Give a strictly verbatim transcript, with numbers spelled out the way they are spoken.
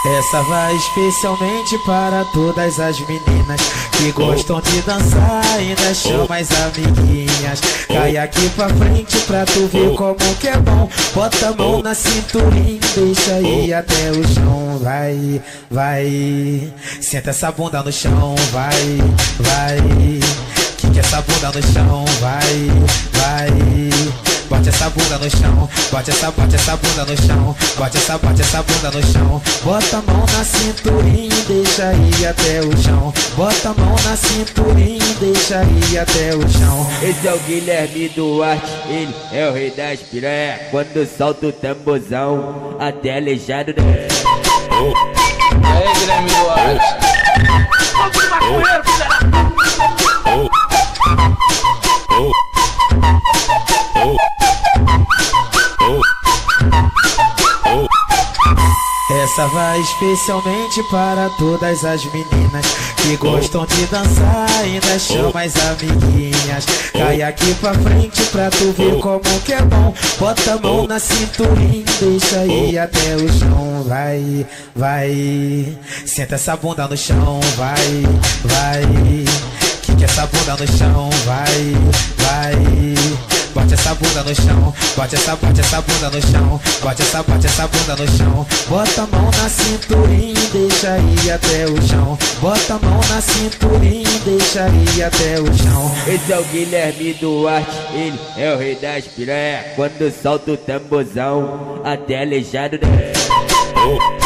Essa vai especialmente para todas as meninas que gostam de dançar e ainda chamam as amiguinhas. Cai aqui pra frente pra tu ver como que é bom. Bota a mão na cinturinha, deixa ir até o chão. Vai, vai, senta essa bunda no chão. Vai, vai, quica essa bunda no chão. Vai, vai, bote essa bunda no chão, bote essa, bote essa bunda no chão, bote essa, bote essa bunda no chão. Bota a mão na cinturinha e deixa ir até o chão. Bota a mão na cinturinha e deixa ir até o chão. Esse é o Guilherme Duarte, ele é o rei das piranha. Quando solta o tamborzão, até aleijado. E aí, Guilherme Duarte? Fogo de maconheiro, filha da... Essa vai especialmente para todas as meninas que gostam de dançar e ainda chamam as amiguinhas. Cai aqui pra frente pra tu ver como que é bom. Bota a mão na cinturinha, deixa ir até o chão. Vai, vai, senta essa bunda no chão. Vai, vai, quica essa bunda no chão. Vai, vai, bote essa bunda no chão, bote essa, bote essa bunda no chão, bote essa, bote essa bunda no chão. Bota a mão na cinturinha e deixa ir até o chão. Bota a mão na cinturinha e deixa ir até o chão. Esse é o Guilherme Duarte, ele é o rei das piranha. Quando solta o tamborzão, até aleijado.